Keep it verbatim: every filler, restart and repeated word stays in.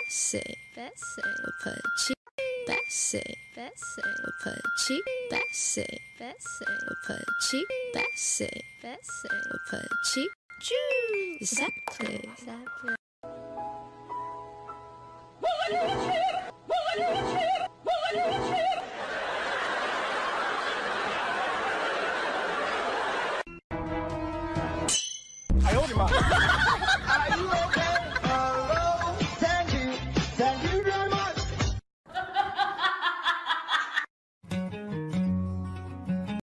Bessie, Bessie, Pudgy, Bessie, Bessie, Pudgy, Bessie, Bessie, Pudgy, Bessie, Bessie, Pudgy, Choo, exactly, exactly.